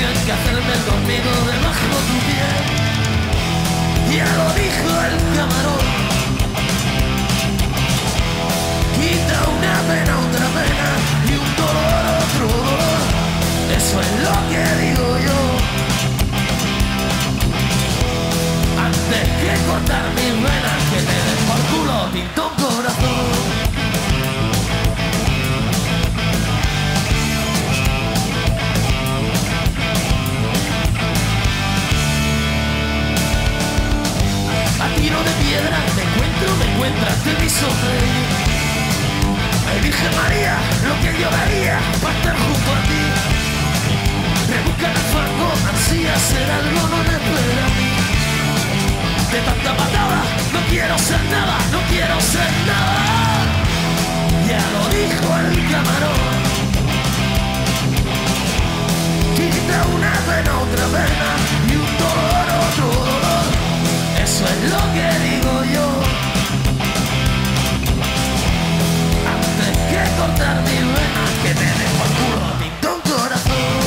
tenían que hacerme el dormido debajo de tu piel. Ya lo dijo el camarón. Quita una pena, otra pena, y un dolor, otro dolor. Eso es lo que digo yo. Antes que cortar mis venas, que te den por culo, tinto corazón. A tiro de piedra me encuentras, te vi sonreír. Me dije María, lo que yo daría para estar junto a ti. Rebusca el fango, ansía ser algo, no me espera a mí. De tanta patada, no quiero ser nada, no quiero ser nada. Ya lo dijo el camarón. Quita una pena, otra pena, y un dolor, otro dolor. Eso es lo que digo yo. Antes que cortar mi vena, que te den por culo, pinto un corazón.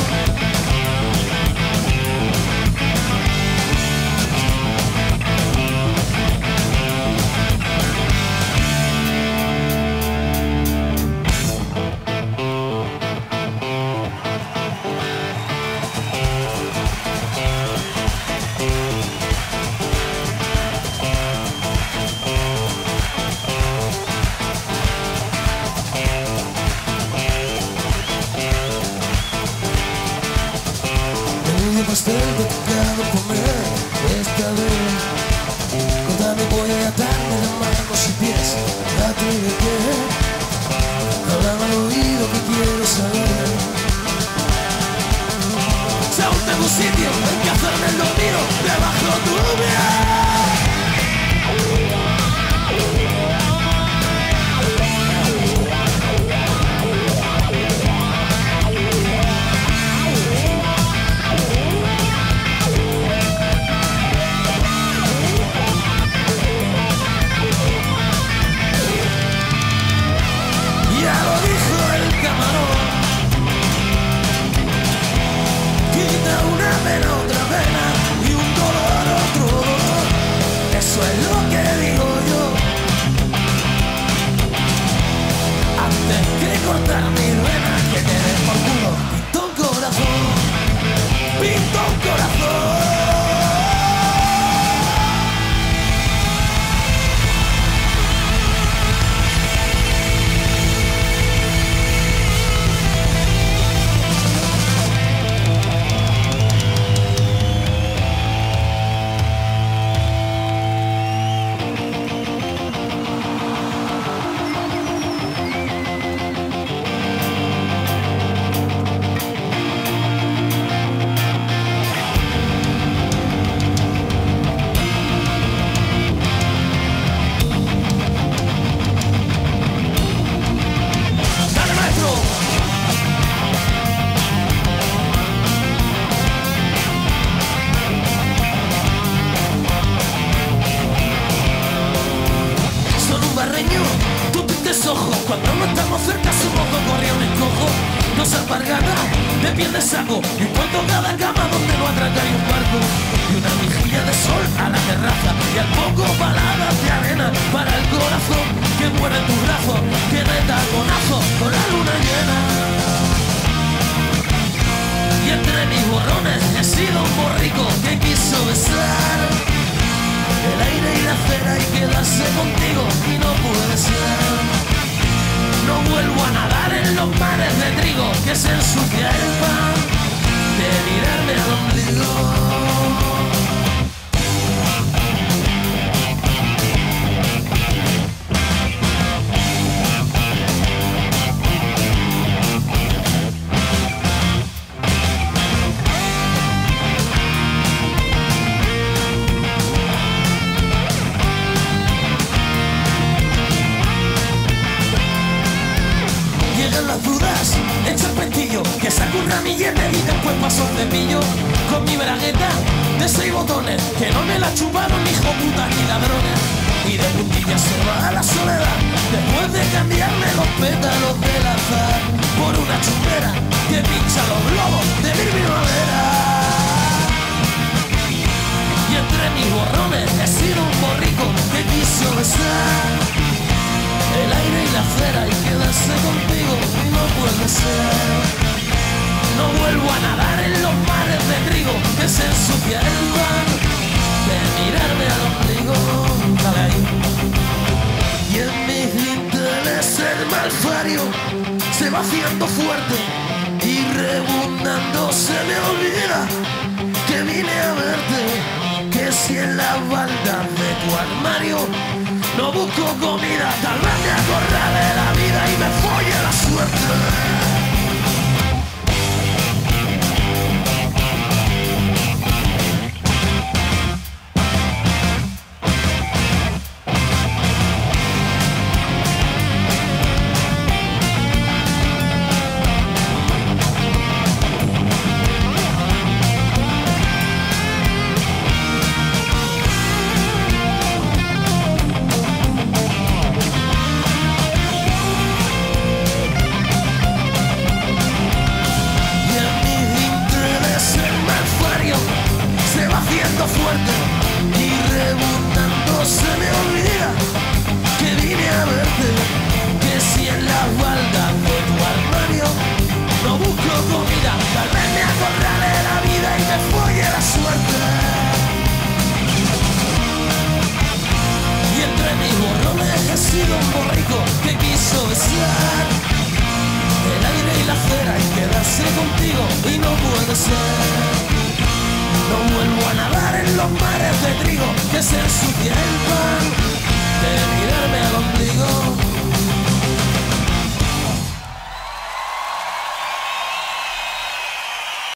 Pastel que te quiero comer esta vez. Contame, voy a atarme de manos y pies. Date de qué. Háblame al oído que quiero saber. Si aún tengo un sitio en que hacerme el dormido debajo tu piel. Otra pena y un dolor, otro dolor. Eso es lo que digo yo. Antes que cortar mi vena, que te den por culo, pinto un corazón, pinto un corazón. Cuando no estamos cerca somos dos gorriones cojos, dos alpargatas de piel de saco, y cuando cada cama donde no atraca hay un barco, y una vigilla de sol a la terraza, y al poco palabras de arena para el corazón que muere en tus brazos, que de taconazo con la luna llena. Y entre mis borrones he sido un borrico que quiso besar el aire y la cera y quedarse contigo, y no puede ser. No vuelvo a nadar en los mares de trigo que se ensucia el pan de mirarme al ombligo. Las dudas, echa el pestillo, que saco un ramillete y después paso el cepillo con mi bragueta de 6 botones, que no me la chuparon ni hijo puta ni ladrones. y de puntillas se va a la soledad. Después de cambiarle los pétalos del azar por una chumbera que pincha los globos de mi primavera. Y entre mis borrones he sido un borrico que quiso besar el aire y la acera y quedarse contigo y no puede ser. No vuelvo a nadar en los mares de trigo que se ensucia el mar de mirarme al ombligo. Dale ahí. Y en mis dinteles el malfario se va haciendo fuerte y rebundando se me olvida que vine a verte. Que si en las baldas de tu armario no busco comida, tal vez me acorrale la vida y me folle la suerte. Fuerte y rebotando se me olvida que vine a verte, que si en las baldas de tu armario no busco comida, tal vez me acorrale la vida y me folle la suerte. Y entre mis borrones he sido un borrico que quiso besar el aire y la acera y quedarse contigo y no puede ser. No vuelvo a nadar en los mares de trigo que se ensucian.